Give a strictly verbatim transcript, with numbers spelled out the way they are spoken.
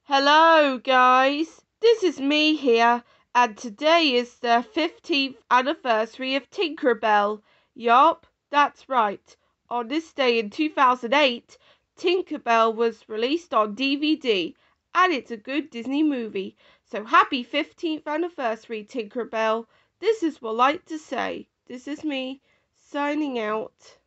Hello, guys. This is me here, and today is the fifteenth anniversary of Tinkerbell. Yup, that's right. On this day in two thousand eight, Tinkerbell was released on D V D, and it's a good Disney movie. So happy fifteenth anniversary, Tinkerbell. This is what I like to say. This is me signing out.